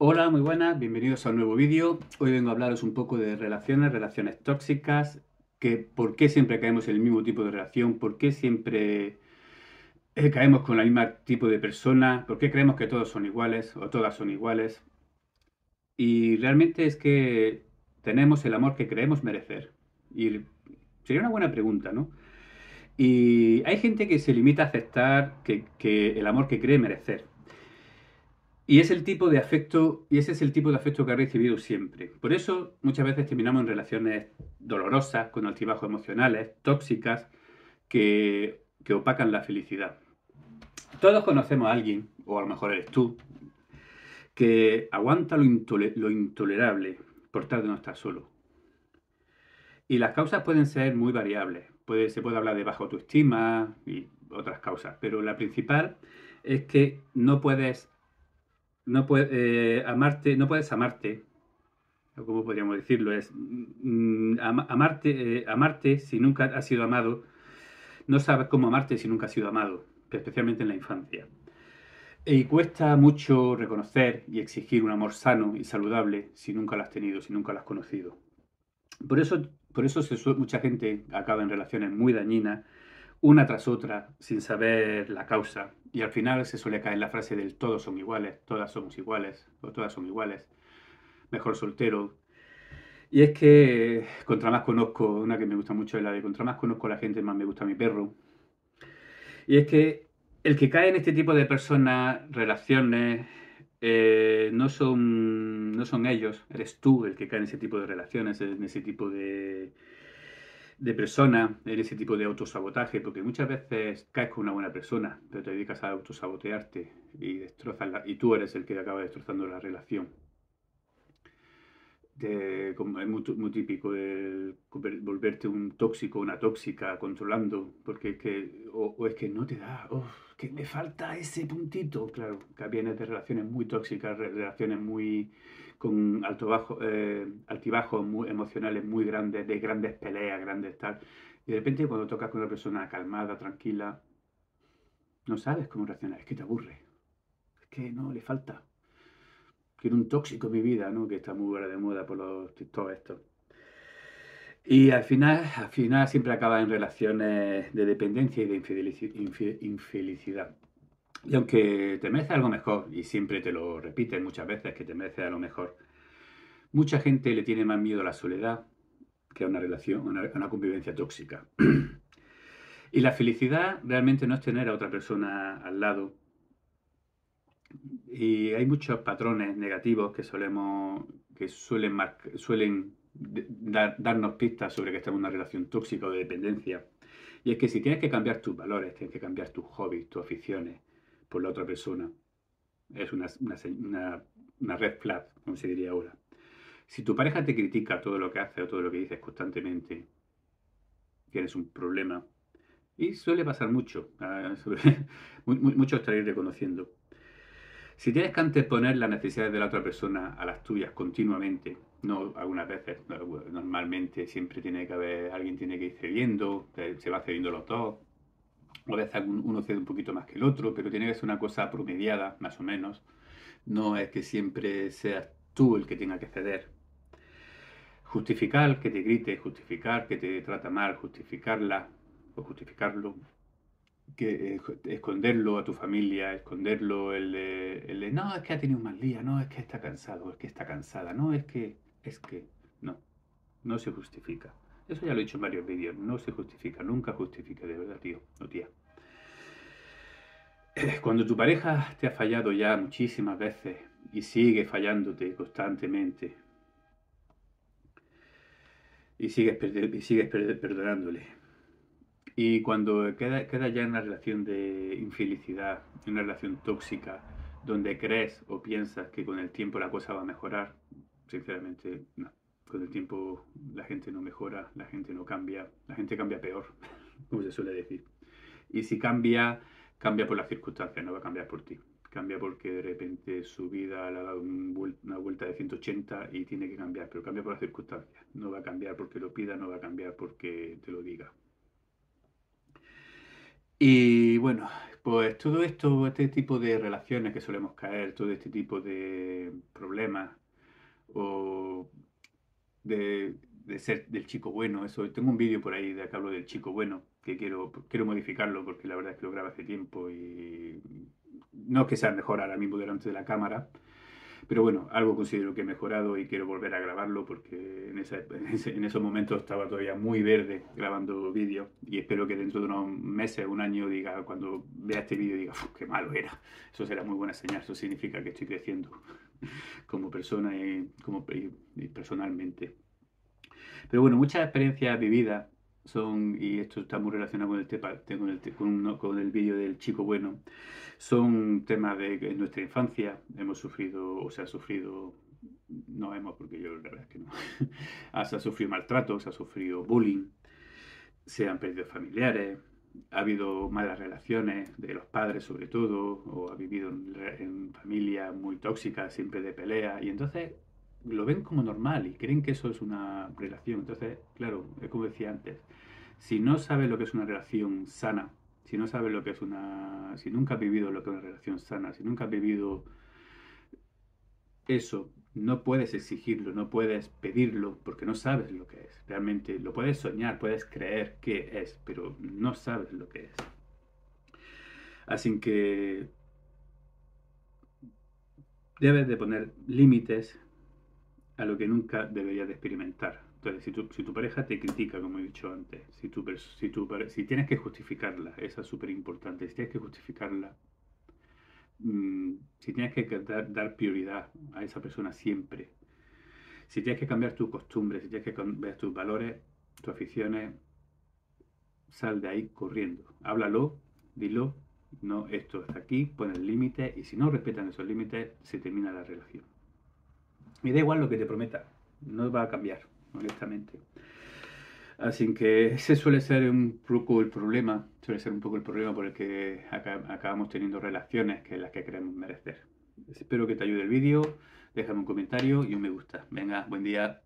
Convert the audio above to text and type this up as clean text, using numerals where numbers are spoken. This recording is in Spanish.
Hola, muy buenas, bienvenidos a un nuevo vídeo. Hoy vengo a hablaros un poco de relaciones tóxicas, que por qué siempre caemos en el mismo tipo de relación, por qué siempre caemos con el mismo tipo de persona, por qué creemos que todos son iguales o todas son iguales. Y realmente es que tenemos el amor que creemos merecer. Y sería una buena pregunta, ¿no? Y hay gente que se limita a aceptar que el amor que cree merecer. Y es el tipo de afecto, y ese es el tipo de afecto que ha recibido siempre. Por eso muchas veces terminamos en relaciones dolorosas, con altibajos emocionales, tóxicas, que opacan la felicidad. Todos conocemos a alguien, o a lo mejor eres tú, que aguanta lo intolerable por tal de no estar solo. Y las causas pueden ser muy variables. Se puede hablar de baja autoestima y otras causas, pero la principal es que no puedes amarte, o como podríamos decirlo, es amarte si nunca has sido amado, no sabes cómo amarte si nunca has sido amado, especialmente en la infancia. Y cuesta mucho reconocer y exigir un amor sano y saludable si nunca lo has tenido, si nunca lo has conocido. Por eso, mucha gente acaba en relaciones muy dañinas, una tras otra, sin saber la causa. Y al final se suele caer la frase del todos son iguales, todas somos iguales, o todas son iguales, mejor soltero. Y es que contra más conozco, una que me gusta mucho es la de contra más conozco a la gente, más me gusta mi perro. Y es que el que cae en este tipo de personas, relaciones, no son ellos, eres tú el que cae en ese tipo de relaciones, en ese tipo de personas, en ese tipo de autosabotaje, porque muchas veces caes con una buena persona, pero te dedicas a autosabotearte y y tú eres el que acaba destrozando la relación. Como es muy típico el volverte un tóxico, una tóxica, controlando, porque o es que no te da, que me falta ese puntito, claro, que vienes de relaciones muy tóxicas, relaciones muy con altibajos muy emocionales muy grandes, de grandes peleas, grandes tal, y de repente cuando tocas con una persona calmada, tranquila, no sabes cómo reaccionar, es que te aburre, es que no, le falta. Quiero un tóxico en mi vida, ¿no? Que está muy fuera de moda por los TikTok estos. Y al final siempre acaba en relaciones de dependencia y de infelicidad. Y aunque te merece algo mejor, y siempre te lo repiten muchas veces que te merece algo mejor, mucha gente le tiene más miedo a la soledad que a una relación, a una convivencia tóxica. Y la felicidad realmente no es tener a otra persona al lado. Y hay muchos patrones negativos que suelen darnos pistas sobre que estamos en una relación tóxica o de dependencia. Y es que si tienes que cambiar tus valores, tienes que cambiar tus hobbies, tus aficiones por la otra persona, es una red flag, como se diría ahora. Si tu pareja te critica todo lo que haces o todo lo que dices constantemente, tienes un problema. Y suele pasar mucho, mucho estaréis reconociendo. Si tienes que anteponer las necesidades de la otra persona a las tuyas continuamente, no algunas veces, normalmente siempre tiene que haber, alguien tiene que ir cediendo, se va cediendo los dos, o a veces uno cede un poquito más que el otro, pero tiene que ser una cosa promediada, más o menos. No es que siempre seas tú el que tenga que ceder. Justificar que te grite, justificar que te trata mal, justificarla o justificarlo, que esconderlo a tu familia, esconderlo no, es que ha tenido un mal día, no, es que está cansado, es que está cansada, no, no, no se justifica. Eso ya lo he dicho en varios vídeos, no se justifica, nunca justifica, de verdad, tío o tía. Cuando tu pareja te ha fallado ya muchísimas veces y sigue fallándote constantemente y sigues perdonándole, y cuando queda ya en una relación de infelicidad, en una relación tóxica, donde crees o piensas que con el tiempo la cosa va a mejorar, sinceramente, no. Con el tiempo la gente no mejora, la gente no cambia, la gente cambia peor, como se suele decir. Y si cambia, cambia por las circunstancias, no va a cambiar por ti. Cambia porque de repente su vida le ha dado una vuelta de 180 y tiene que cambiar, pero cambia por las circunstancias. No va a cambiar porque lo pida, no va a cambiar porque te lo diga. Y bueno, pues todo esto, este tipo de relaciones que solemos caer, todo este tipo de problemas o de ser del chico bueno, eso, tengo un vídeo por ahí de que hablo del chico bueno, que quiero modificarlo porque la verdad es que lo grabé hace tiempo y no es que sea mejor ahora mismo delante de la cámara, pero bueno, algo considero que he mejorado y quiero volver a grabarlo porque en esos momentos estaba todavía muy verde grabando vídeos y espero que dentro de unos meses, un año, diga, cuando vea este vídeo diga, "Uf, qué malo era". Eso será muy buena señal, eso significa que estoy creciendo como persona y personalmente. Pero bueno, muchas experiencias vividas son, y esto está muy relacionado con el, con el vídeo del chico bueno, son temas de que en nuestra infancia hemos sufrido, o se ha sufrido, no hemos, porque yo la verdad es que no, se ha sufrido maltrato, se ha sufrido bullying, se han perdido familiares, ha habido malas relaciones de los padres sobre todo, o ha vivido en familias muy tóxicas, siempre de pelea, y entonces lo ven como normal y creen que eso es una relación. Entonces, claro, es como decía antes, si no sabes lo que es una relación sana, si no sabes lo que es si nunca has vivido lo que es una relación sana, si nunca has vivido eso, no puedes exigirlo, no puedes pedirlo, porque no sabes lo que es. Realmente lo puedes soñar, puedes creer que es, pero no sabes lo que es. Así que debes de poner límites a lo que nunca deberías de experimentar. Entonces, si tu pareja te critica, como he dicho antes, si tienes que justificarla, esa es súper importante, si tienes que justificarla, si tienes que dar prioridad a esa persona siempre, si tienes que cambiar tus costumbres, si tienes que cambiar tus valores, tus aficiones, sal de ahí corriendo. Háblalo, dilo, no, esto está aquí, pon el límite y si no respetan esos límites, se termina la relación. Me da igual lo que te prometa, no va a cambiar, honestamente. Así que ese suele ser un poco el problema, suele ser un poco el problema por el que acabamos teniendo relaciones que las que queremos merecer. Espero que te ayude el vídeo, déjame un comentario y un me gusta. Venga, buen día.